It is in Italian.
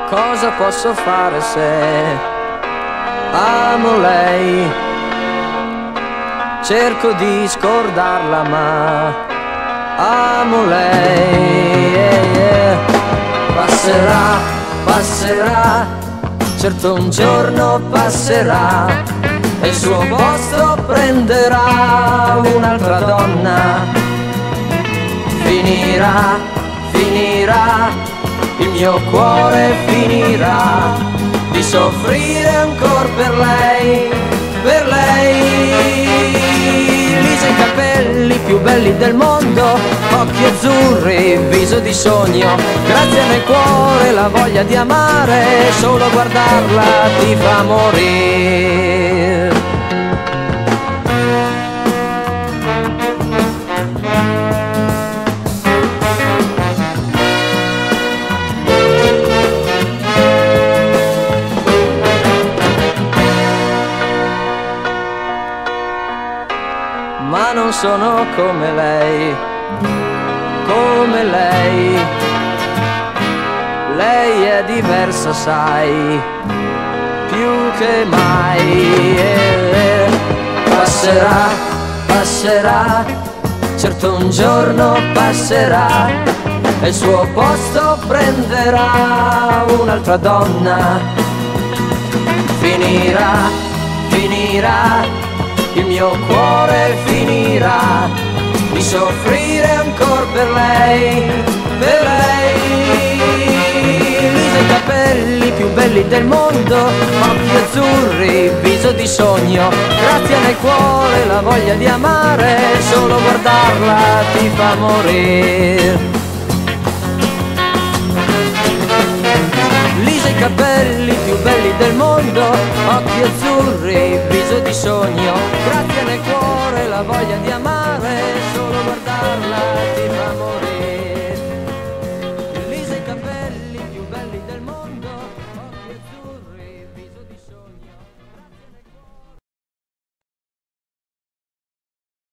Cosa posso fare se amo lei? Cerco di scordarla ma amo lei. Passerà, passerà, certo un giorno passerà e il suo posto prenderà un'altra donna. Finirà, finirà, il mio cuore finirà di soffrire ancora per lei, per lei. Lisa, i capelli più belli del mondo, occhi azzurri, viso di sogno, grazia nel cuore, la voglia di amare, solo guardarla ti fa morire. Ma non sono come lei, come lei. Lei è diversa, sai, più che mai. Passerà, passerà, certo un giorno passerà e il suo posto prenderà un'altra donna. Finirà, finirà, il mio cuore finirà di soffrire ancora per lei, per lei. Lisa, i capelli più belli del mondo, occhi azzurri, viso di sogno, grazia nel cuore, la voglia di amare, solo guardarla ti fa morire. Lisa, i capelli più belli del mondo, occhi azzurri, viso di sogno, grazia nel cuore, la voglia di amare.